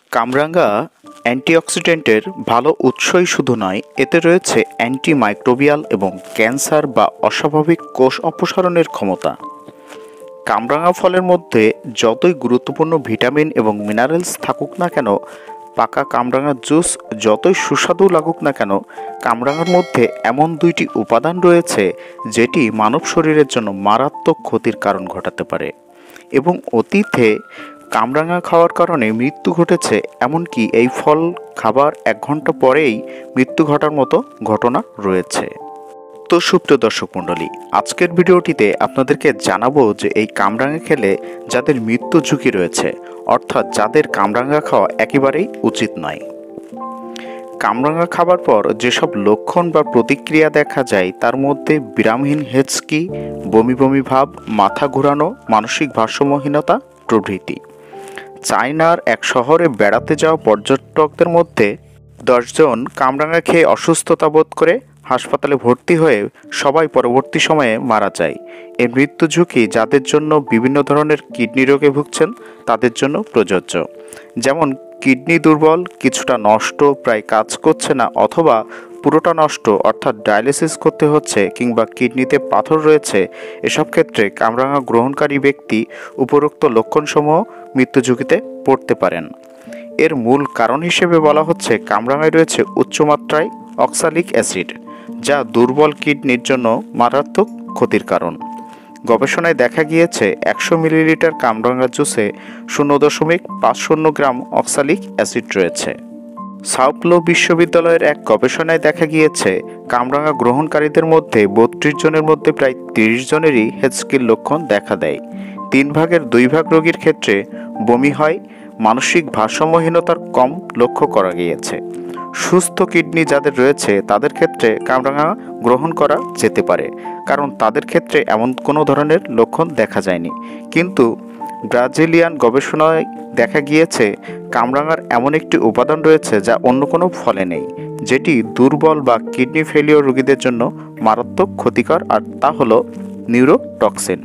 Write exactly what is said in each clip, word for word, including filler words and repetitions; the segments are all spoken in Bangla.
কামরাঙা অ্যান্টিঅক্সিডেন্টের ভালো উৎসই শুধু নয়, এতে রয়েছে অ্যান্টিমাইক্রোবিয়াল এবং ক্যান্সার বা অস্বাভাবিক কোষ অপসারণের ক্ষমতা। কামরাঙা ফলের মধ্যে যতই গুরুত্বপূর্ণ ভিটামিন এবং মিনারেলস থাকুক না কেন, পাকা কামরাঙার জুস যতই সুস্বাদু লাগুক না কেন, কামরাঙার মধ্যে এমন দুইটি উপাদান রয়েছে যেটি মানব শরীরের জন্য মারাত্মক ক্ষতির কারণ ঘটাতে পারে এবং অতীতে কামরাঙা খাওয়ার কারণে মৃত্যু ঘটেছে। এমনকি এই ফল খাবার এক ঘন্টা পরেই মৃত্যু ঘটার মতো ঘটনা রয়েছে। তো সুপ্রিয় দর্শক মণ্ডলী, আজকের ভিডিওটিতে আপনাদেরকে জানাবো যে এই কামরাঙা খেলে যাদের মৃত্যু ঝুঁকি রয়েছে, অর্থাৎ যাদের কামরাঙা খাওয়া একেবারেই উচিত নয়। কামরাঙা খাবার পর যেসব লক্ষণ বা প্রতিক্রিয়া দেখা যায় তার মধ্যে বিরামহীন হেঁচকি, বমি বমি ভাব, মাথা ঘোরানো, মানসিক ভারসাম্যহীনতা প্রভৃতি। চায়নার এক শহরে বেড়াতে যাওয়া পর্যটকদের মধ্যে দশজন কামরাঙা খেয়ে অসুস্থতা বোধ করে হাসপাতালে ভর্তি হয়ে সবাই পরবর্তী সময়ে মারা যায়। এই মৃত্যু ঝুঁকি যাদের জন্য বিভিন্ন ধরনের কিডনি রোগে ভুগছেন তাদের জন্য প্রযোজ্য। যেমন কিডনি দুর্বল, কিছুটা নষ্ট, প্রায় কাজ করছে না অথবা পুরোটা নষ্ট অর্থাৎ ডায়ালিসিস করতে হচ্ছে, কিংবা কিডনিতে পাথর রয়েছে, এসব ক্ষেত্রে কামরাঙা গ্রহণকারী ব্যক্তি উপরোক্ত লক্ষণসমূহ মৃত্যু ঝুঁকিতে পড়তে পারেন। এর মূল কারণ হিসেবে বলা হচ্ছে কামরাঙায় রয়েছে উচ্চমাত্রায় অক্সালিক অ্যাসিড, যা দুর্বল কিডনির জন্য মারাত্মক ক্ষতির কারণ। গবেষণায় দেখা গিয়েছে একশো মিলিলিটার কামরাঙা জুসে শূন্য দশমিক পাঁচ শূন্য গ্রাম অক্সালিক অ্যাসিড রয়েছে। সাও পলো বিশ্ববিদ্যালয়ের এক গবেষণায় দেখা গিয়েছে কামরাঙা গ্রহণকারীদের মধ্যে বত্রিশ জনের মধ্যে প্রায় তিরিশ জনেরই হেঁচকির লক্ষণ দেখা দেয়। তিন ভাগের দুই ভাগ রোগীর ক্ষেত্রে বমি হয়। মানসিক ভারসাম্যহীনতার কম লক্ষ্য করা গিয়েছে। সুস্থ কিডনি যাদের রয়েছে তাদের ক্ষেত্রে কামরাঙা গ্রহণ করা যেতে পারে, কারণ তাদের ক্ষেত্রে এমন কোনো ধরনের লক্ষণ দেখা যায়নি। কিন্তু ব্রাজিলিয়ান গবেষণায় দেখা গিয়েছে কামরাঙার এমন একটি উপাদান রয়েছে যা অন্য কোনো ফলে নেই, যেটি দুর্বল বা কিডনি ফেলিওর রোগীদের জন্য মারাত্মক ক্ষতিকর, আর তা হলো নিউরোটক্সিন।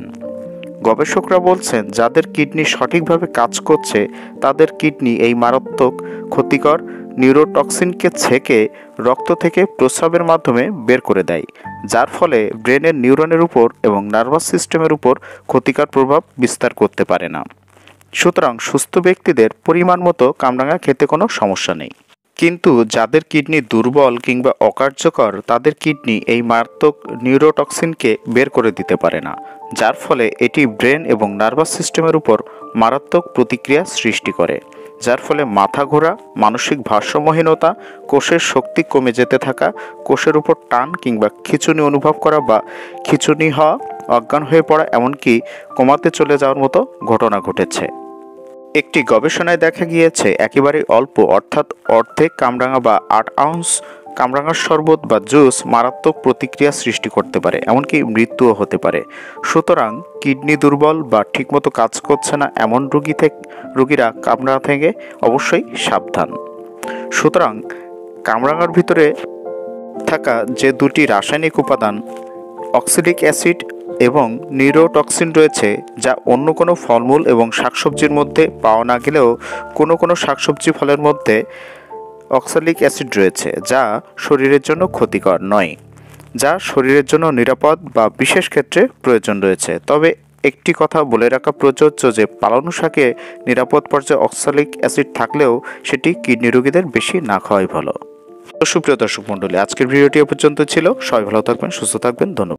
গবেষকরা বলছেন যাদের কিডনি সঠিকভাবে কাজ করছে তাদের কিডনি এই মারাত্মক ক্ষতিকর নিউরোটক্সিনকে ছেঁকে রক্ত থেকে প্রস্রাবের মাধ্যমে বের করে দেয়, যার ফলে ব্রেনের নিউরনের উপর এবং নার্ভাস সিস্টেমের উপর ক্ষতিকর প্রভাব বিস্তার করতে পারে না। সুতরাং সুস্থ ব্যক্তিদের পরিমাণ মতো কামরাঙা খেতে কোনো সমস্যা নেই। কিন্তু যাদের কিডনি দুর্বল কিংবা অকার্যকর তাদের কিডনি এই মারাত্মক নিউরোটক্সিনকে বের করে দিতে পারে না, যার ফলে এটি ব্রেন এবং নার্ভাস সিস্টেমের উপর মারাত্মক প্রতিক্রিয়া সৃষ্টি করে, যার ফলে মাথা ঘোরা, মানসিক ভারসাম্যহীনতা, কোষের শক্তি কমে যেতে থাকা, কোষের উপর টান কিংবা খিঁচুনি অনুভব করা বা খিঁচুনি হওয়া, অজ্ঞান হয়ে পড়া, এমনকি কোমাতে চলে যাওয়ার মতো ঘটনা ঘটেছে। একটি গবেষণায় দেখা গিয়েছে একেবারে অল্প অর্থাৎ অর্ধেক কামরাঙা বা আট আউন্স কামরাঙার শরবত বা জুস মারাত্মক প্রতিক্রিয়া সৃষ্টি করতে পারে, এমনকি মৃত্যুও হতে পারে। সুতরাং কিডনি দুর্বল বা ঠিকমতো কাজ করছে না এমন রোগী থেকে রোগীরা কামরাঙা থেকে অবশ্যই সাবধান। সুতরাং কামরাঙার ভিতরে থাকা যে দুটি রাসায়নিক উপাদান অক্সালিক অ্যাসিড এবং নিউরোটক্সিন রয়েছে, যা অন্য কোনো ফলমূল এবং শাকসবজির মধ্যে পাওয়া না গেলেও কোনো কোনো শাকসবজি ফলের মধ্যে অক্সালিক অ্যাসিড রয়েছে, যা শরীরের জন্য ক্ষতিকর নয়, যা শরীরের জন্য নিরাপদ বা বিশেষ ক্ষেত্রে প্রয়োজন রয়েছে। তবে একটি কথা বলে রাখা প্রযোজ্য যে পালং শাকে নিরাপদ পর্যায়ে অক্সালিক অ্যাসিড থাকলেও সেটি কিডনি রোগীদের বেশি না খাওয়াই ভালো। তো সুপ্রিয় দর্শক মণ্ডলী, আজকের ভিডিওটি এ পর্যন্ত ছিল। সবাই ভালো থাকবেন, সুস্থ থাকবেন, ধন্যবাদ।